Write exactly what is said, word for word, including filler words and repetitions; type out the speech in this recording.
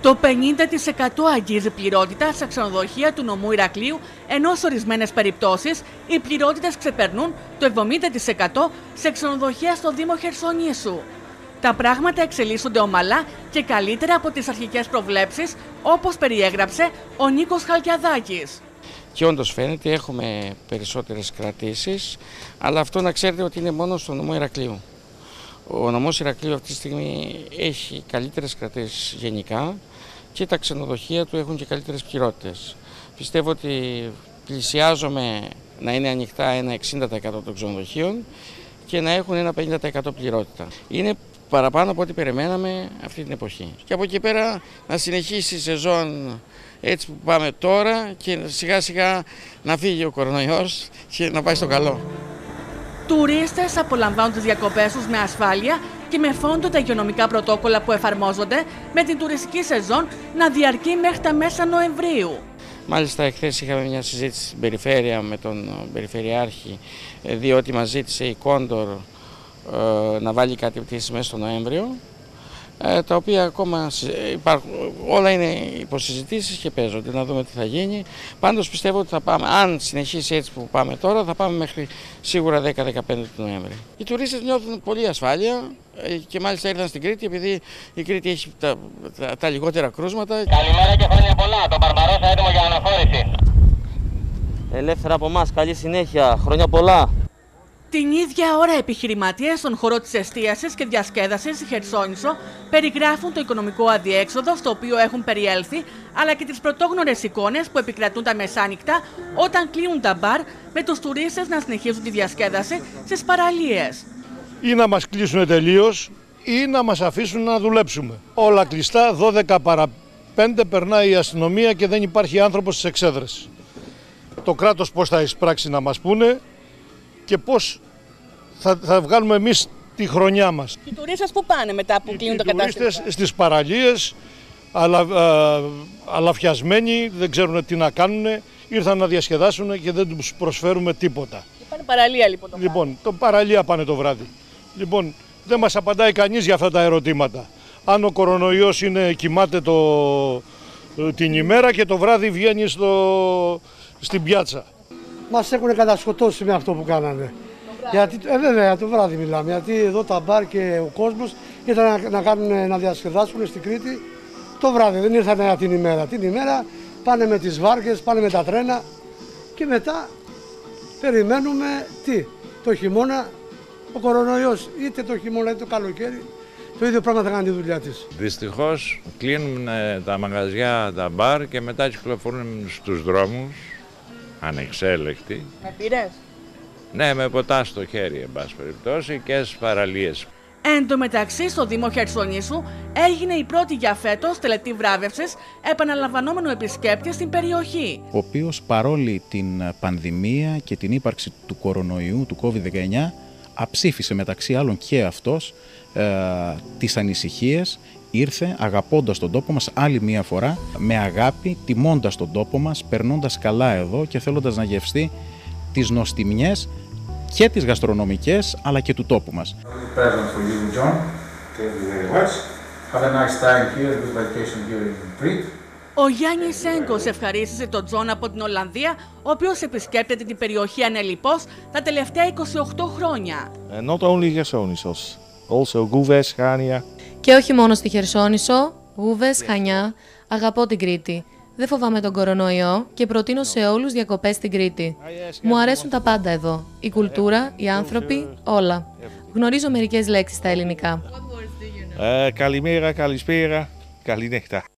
Το πενήντα τοις εκατό αγγίζει πληρότητα στα ξενοδοχεία του νομού Ηρακλείου, ενώ σε ορισμένες περιπτώσεις οι πληρότητες ξεπερνούν το εβδομήντα τοις εκατό σε ξενοδοχεία στο Δήμο Χερσονήσου. Τα πράγματα εξελίσσονται ομαλά και καλύτερα από τις αρχικές προβλέψεις, όπως περιέγραψε ο Νίκος Χαλκιαδάκης. Και όντως φαίνεται έχουμε περισσότερες κρατήσεις, αλλά αυτό να ξέρετε ότι είναι μόνο στο νομό Ηρακλείου. Ο νομός Ηρακλείου αυτή τη στιγμή έχει καλύτερες κρατήσεις γενικά και τα ξενοδοχεία του έχουν και καλύτερες πληρότητες. Πιστεύω ότι πλησιάζομαι να είναι ανοιχτά ένα εξήντα τοις εκατό των ξενοδοχείων και να έχουν ένα πενήντα τοις εκατό πληρότητα. Είναι παραπάνω από ό,τι περιμέναμε αυτή την εποχή. Και από εκεί πέρα να συνεχίσει η σεζόν έτσι που πάμε τώρα και σιγά σιγά να φύγει ο κορονοϊός και να πάει στο καλό. Τουρίστες απολαμβάνουν τις διακοπές τους με ασφάλεια και με φόντο τα υγειονομικά πρωτόκολλα που εφαρμόζονται, με την τουριστική σεζόν να διαρκεί μέχρι τα μέσα Νοεμβρίου. Μάλιστα, εχθές είχαμε μια συζήτηση στην περιφέρεια με τον Περιφερειάρχη, διότι μας ζήτησε η Κόντορ ε, να βάλει κάτι πτήσεις μέσα στο Νοέμβριο, ε, τα οποία ακόμα υπάρχουν, όλα είναι υποσυζητήσεις και παίζονται, να δούμε τι θα γίνει. Πάντως πιστεύω ότι θα πάμε, αν συνεχίσει έτσι που πάμε τώρα, θα πάμε μέχρι σίγουρα δέκα με δεκαπέντε του Νοέμβρη. Οι τουρίστες νιώθουν πολύ ασφάλεια και μάλιστα ήρθαν στην Κρήτη επειδή η Κρήτη έχει τα, τα, τα λιγότερα κρούσματα. Καλημέρα και χρόνια πολλά, το Μπαρμπαρόσα έτοιμο για αναχώρηση. Ελεύθερα από εμάς, καλή συνέχεια, χρόνια πολλά. Την ίδια ώρα, επιχειρηματίες στον χώρο της εστίασης και διασκέδασης στη Χερσόνησο περιγράφουν το οικονομικό αδιέξοδο στο οποίο έχουν περιέλθει, αλλά και τις πρωτόγνωρες εικόνες που επικρατούν τα μεσάνυχτα όταν κλείνουν τα μπαρ, με τους τουρίστες να συνεχίζουν τη διασκέδαση στις παραλίες. Ή να μας κλείσουν τελείως ή να μας αφήσουν να δουλέψουμε. Όλα κλειστά, δώδεκα παρά πέντε περνάει η αστυνομία και δεν υπάρχει άνθρωπος στις εξέδρες. Το κράτος πώς θα εισπράξει να μας πούνε και πώς θα, θα βγάλουμε εμείς τη χρονιά μας. Οι τουρίστες που πάνε μετά που κλείνουν το κατάστημα? Οι τουρίστες στις παραλίες, αλα, α, αλαφιασμένοι, δεν ξέρουν τι να κάνουν, ήρθαν να διασκεδάσουν και δεν τους προσφέρουμε τίποτα. Και πάνε παραλία λοιπόν το βράδυ. Λοιπόν, το παραλία πάνε το βράδυ. Λοιπόν, δεν μας απαντάει κανείς για αυτά τα ερωτήματα. Αν ο κορονοϊός είναι, κοιμάται το, την ημέρα και το βράδυ βγαίνει στο, στην πιάτσα. Μας έχουν κατασκοτώσει με αυτό που κάνανε. Γιατί, ε, βέβαια, το βράδυ μιλάμε. Γιατί εδώ τα μπαρ και ο κόσμος ήρθαν να, να, κάνουν, να διασκεδάσουν στην Κρήτη το βράδυ. Δεν ήρθαν την ημέρα. Την ημέρα πάνε με τις βάρκες, πάνε με τα τρένα και μετά περιμένουμε τι, το χειμώνα, ο κορονοϊός, είτε το χειμώνα είτε το καλοκαίρι, το ίδιο πράγμα θα κάνει τη δουλειά της. Δυστυχώς κλείνουν τα μαγαζιά, τα μπαρ και μετά κυκλοφορούν στους δρόμους, ανεξέλεκτοι. Με πήρες? Ναι, με ποτά στο χέρι, εν πάση περιπτώσει, και στις παραλίες. Εν τω μεταξύ, στο Δήμο Χερσονήσου έγινε η πρώτη για φέτος τελετή βράβευσης επαναλαμβανόμενου επισκέπτη στην περιοχή. Ο οποίος παρόλη την πανδημία και την ύπαρξη του κορονοϊού, του κόβιντ δεκαεννιά, αψήφισε μεταξύ άλλων και αυτός ε, τις ανησυχίες, ήρθε αγαπώντας τον τόπο μας άλλη μία φορά, με αγάπη, τιμώντας τον τόπο μας, περνώντας καλά εδώ και θέλοντας να γευστεί τις νοστιμιές και τις γαστρονομικές αλλά και του τόπου μας. Ο Γιάννης Σέγκος ευχαρίστησε τον Τζον από την Ολλανδία, ο οποίος επισκέπτεται την περιοχή ανελιπώς τα τελευταία είκοσι οκτώ χρόνια. Not only Chersonissos, also Gouves, Chania. Και όχι μόνο στη Χερσόνησο, Γούβες, Χανιά, αγαπώ την Κρήτη. Δεν φοβάμαι τον κορονοϊό και προτείνω σε όλους διακοπές στην Κρήτη. Μου αρέσουν τα πάντα εδώ. Η κουλτούρα, οι άνθρωποι, όλα. Γνωρίζω μερικές λέξεις στα ελληνικά. Uh, καλημέρα, καλησπέρα, καληνύχτα.